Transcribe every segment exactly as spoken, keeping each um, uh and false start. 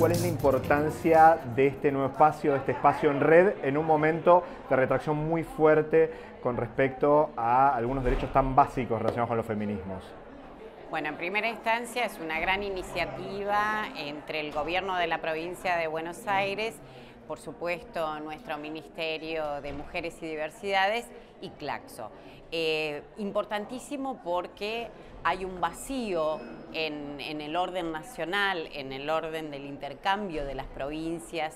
cuál es la importancia de este nuevo espacio, de este espacio en red, en un momento de retracción muy fuerte con respecto a algunos derechos tan básicos relacionados con los feminismos. Bueno, en primera instancia es una gran iniciativa entre el gobierno de la provincia de Buenos Aires, por supuesto nuestro Ministerio de Mujeres y Diversidades y Claxo. Eh, importantísimo porque hay un vacío en, en el orden nacional, en el orden del intercambio de las provincias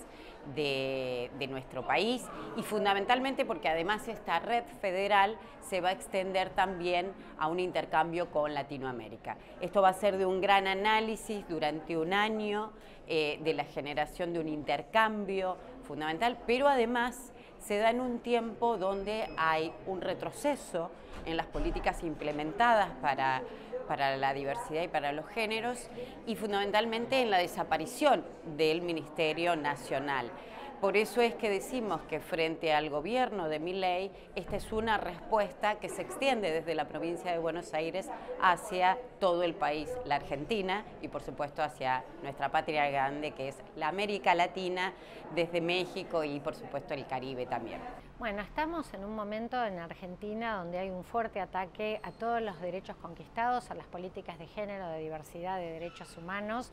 de, de nuestro país y fundamentalmente porque además esta red federal se va a extender también a un intercambio con Latinoamérica. Esto va a ser de un gran análisis durante un año eh, de la generación de un intercambio fundamental, pero además se da en un tiempo donde hay un retroceso en las políticas implementadas para, para la diversidad y para los géneros y fundamentalmente en la desaparición del Ministerio Nacional. Por eso es que decimos que frente al gobierno de Milei, esta es una respuesta que se extiende desde la provincia de Buenos Aires hacia todo el país, la Argentina, y por supuesto hacia nuestra patria grande, que es la América Latina, desde México y por supuesto el Caribe también. Bueno, estamos en un momento en Argentina donde hay un fuerte ataque a todos los derechos conquistados, a las políticas de género, de diversidad, de derechos humanos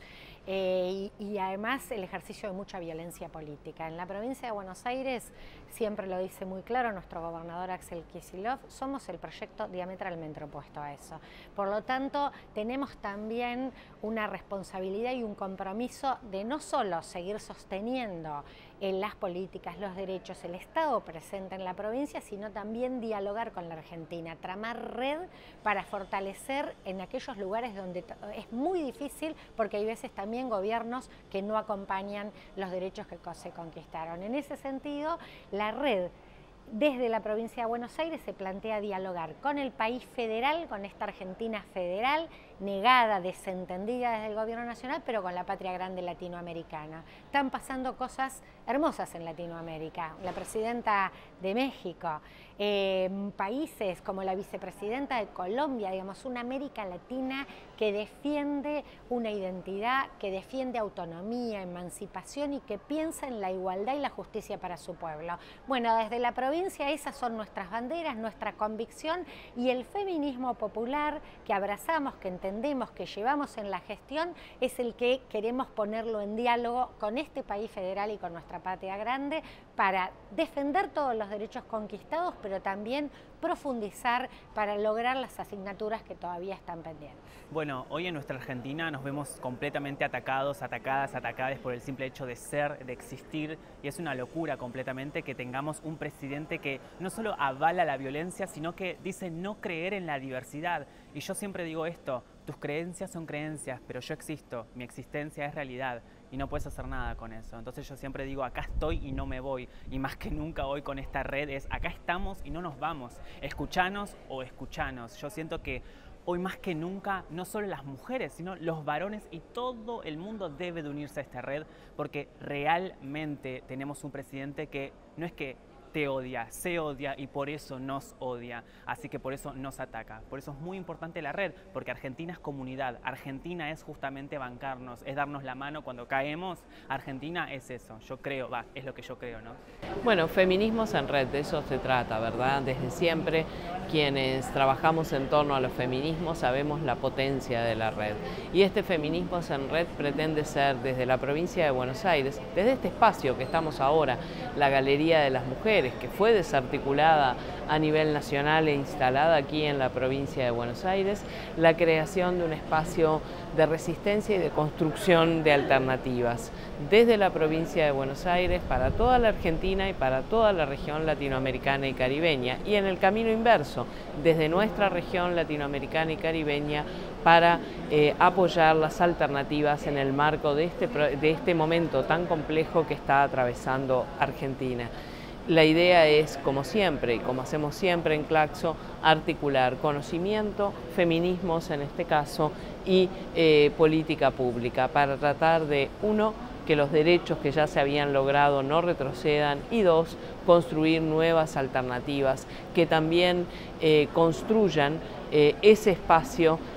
eh, y, y además el ejercicio de mucha violencia política. En la provincia de Buenos Aires, siempre lo dice muy claro nuestro gobernador Axel Kicillof, somos el proyecto diametralmente opuesto a eso. Por lo tanto, tenemos también una responsabilidad y un compromiso de no solo seguir sosteniendo en las políticas, los derechos, el Estado presente en la provincia, sino también dialogar con la Argentina, tramar red para fortalecer en aquellos lugares donde es muy difícil, porque hay veces también gobiernos que no acompañan los derechos que se conquistaron. En ese sentido, la red desde la provincia de Buenos Aires se plantea dialogar con el país federal, con esta Argentina federal, negada, desentendida desde el gobierno nacional, pero con la patria grande latinoamericana. Están pasando cosas hermosas en Latinoamérica. La presidenta de México, eh, países como la vicepresidenta de Colombia, digamos, una América Latina que defiende una identidad, que defiende autonomía, emancipación y que piensa en la igualdad y la justicia para su pueblo. Bueno, desde la provincia esas son nuestras banderas, nuestra convicción y el feminismo popular que abrazamos, que entendemos, que llevamos en la gestión, es el que queremos ponerlo en diálogo con este país federal y con nuestra patria grande para defender todos los derechos conquistados, pero también profundizar para lograr las asignaturas que todavía están pendientes. Bueno, hoy en nuestra Argentina nos vemos completamente atacados, atacadas, atacadas por el simple hecho de ser, de existir, y es una locura completamente que tengamos un presidente que no solo avala la violencia, sino que dice no creer en la diversidad. Y yo siempre digo esto, tus creencias son creencias, pero yo existo, mi existencia es realidad y no puedes hacer nada con eso. Entonces yo siempre digo, acá estoy y no me voy. Y más que nunca hoy con esta red es, acá estamos y no nos vamos. Escuchanos o escuchanos. Yo siento que hoy más que nunca, no solo las mujeres, sino los varones y todo el mundo debe de unirse a esta red porque realmente tenemos un presidente que no es que te odia, se odia y por eso nos odia, así que por eso nos ataca. Por eso es muy importante la red, porque Argentina es comunidad, Argentina es justamente bancarnos, es darnos la mano cuando caemos. Argentina es eso, yo creo, va, es lo que yo creo, ¿no? Bueno, feminismos en red, de eso se trata, ¿verdad? Desde siempre quienes trabajamos en torno a los feminismos sabemos la potencia de la red. Y este Feminismos en Red pretende ser desde la provincia de Buenos Aires, desde este espacio que estamos ahora, la Galería de las Mujeres, que fue desarticulada a nivel nacional e instalada aquí en la provincia de Buenos Aires, la creación de un espacio de resistencia y de construcción de alternativas desde la provincia de Buenos Aires para toda la Argentina y para toda la región latinoamericana y caribeña, y en el camino inverso, desde nuestra región latinoamericana y caribeña para eh, apoyar las alternativas en el marco de este, de este momento tan complejo que está atravesando Argentina. La idea es, como siempre, y como hacemos siempre en Claxo, articular conocimiento, feminismos en este caso, y eh, política pública para tratar de, uno, que los derechos que ya se habían logrado no retrocedan, y dos, construir nuevas alternativas que también eh, construyan eh, ese espacio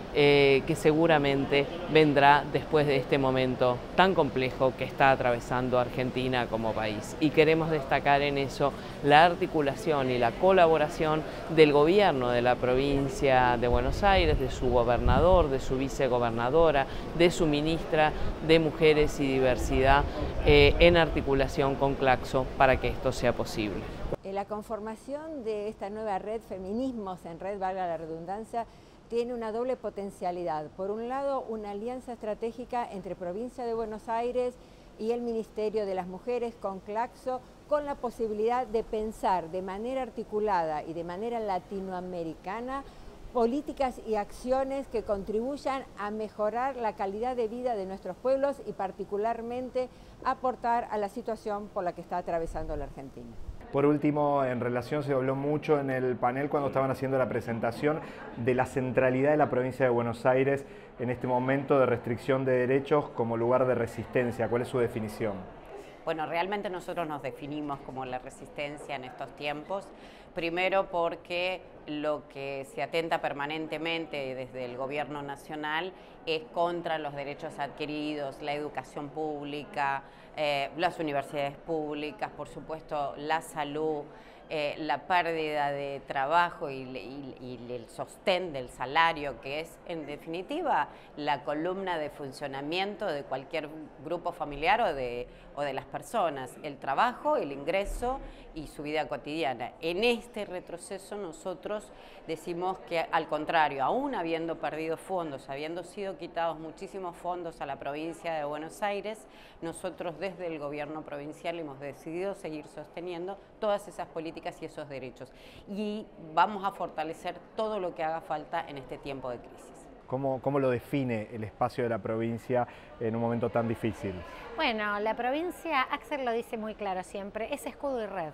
eh, que seguramente vendrá después de este momento tan complejo que está atravesando Argentina como país. Y queremos destacar en eso la articulación y la colaboración del gobierno de la provincia de Buenos Aires, de su gobernador, de su vicegobernadora, de su ministra de Mujeres y Diversidad, eh, en articulación con Claxo para que esto sea posible. La conformación de esta nueva red, Feminismos en Red, valga la redundancia, tiene una doble potencialidad. Por un lado, una alianza estratégica entre Provincia de Buenos Aires y el Ministerio de las Mujeres con Claxo, con la posibilidad de pensar de manera articulada y de manera latinoamericana políticas y acciones que contribuyan a mejorar la calidad de vida de nuestros pueblos y particularmente aportar a la situación por la que está atravesando la Argentina. Por último, en relación, se habló mucho en el panel cuando estaban haciendo la presentación de la centralidad de la provincia de Buenos Aires en este momento de restricción de derechos como lugar de resistencia. ¿Cuál es su definición? Bueno, realmente nosotros nos definimos como la resistencia en estos tiempos, primero porque lo que se atenta permanentemente desde el gobierno nacional es contra los derechos adquiridos, la educación pública, eh, las universidades públicas, por supuesto la salud, eh, la pérdida de trabajo y, y, y el sostén del salario, que es en definitiva la columna de funcionamiento de cualquier grupo familiar o de, o de las personas, el trabajo, el ingreso y su vida cotidiana. En este retroceso nosotros decimos que al contrario, aún habiendo perdido fondos, habiendo sido quitados muchísimos fondos a la provincia de Buenos Aires, nosotros desde el gobierno provincial hemos decidido seguir sosteniendo todas esas políticas y esos derechos. Y vamos a fortalecer todo lo que haga falta en este tiempo de crisis. ¿Cómo, ¿Cómo lo define el espacio de la provincia en un momento tan difícil? Bueno, la provincia, Axel lo dice muy claro siempre, es escudo y red.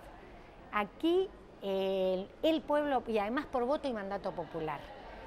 Aquí el, el pueblo, y además por voto y mandato popular,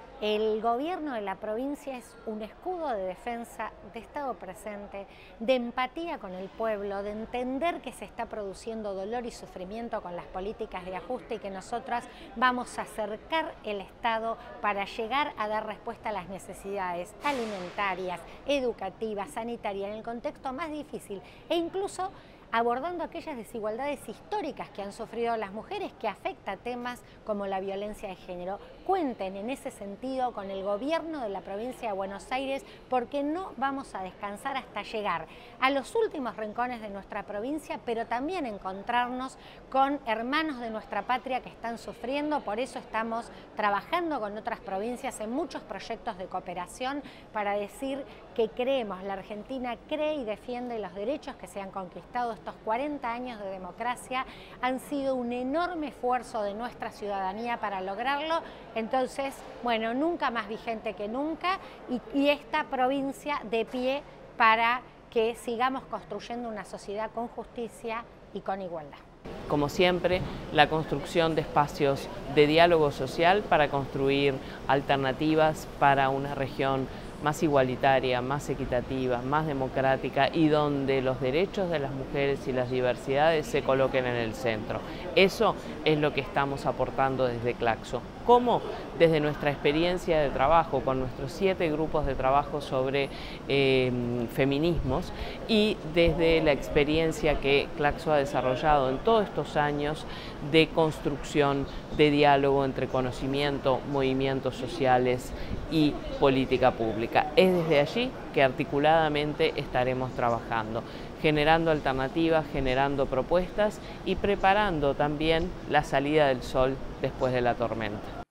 el gobierno de la provincia es un escudo de defensa, de estado presente, de empatía con el pueblo, de entender que se está produciendo dolor y sufrimiento con las políticas de ajuste y que nosotras vamos a acercar el Estado para llegar a dar respuesta a las necesidades alimentarias, educativas, sanitarias, en el contexto más difícil e incluso abordando aquellas desigualdades históricas que han sufrido las mujeres, que afecta a temas como la violencia de género. Cuenten en ese sentido con el gobierno de la provincia de Buenos Aires, porque no vamos a descansar hasta llegar a los últimos rincones de nuestra provincia, pero también encontrarnos con hermanos de nuestra patria que están sufriendo. Por eso estamos trabajando con otras provincias en muchos proyectos de cooperación para decir que creemos, la Argentina cree y defiende los derechos que se han conquistado. Estos cuarenta años de democracia han sido un enorme esfuerzo de nuestra ciudadanía para lograrlo. Entonces, bueno, nunca más vigente que nunca y, y esta provincia de pie para que sigamos construyendo una sociedad con justicia y con igualdad. Como siempre, la construcción de espacios de diálogo social para construir alternativas para una región más igualitaria, más equitativa, más democrática y donde los derechos de las mujeres y las diversidades se coloquen en el centro. Eso es lo que estamos aportando desde Claxo. ¿Cómo? Desde nuestra experiencia de trabajo con nuestros siete grupos de trabajo sobre eh, feminismos y desde la experiencia que Claxo ha desarrollado en todos estos años de construcción de diálogo entre conocimiento, movimientos sociales y política pública. Es desde allí que articuladamente estaremos trabajando, generando alternativas, generando propuestas y preparando también la salida del sol después de la tormenta.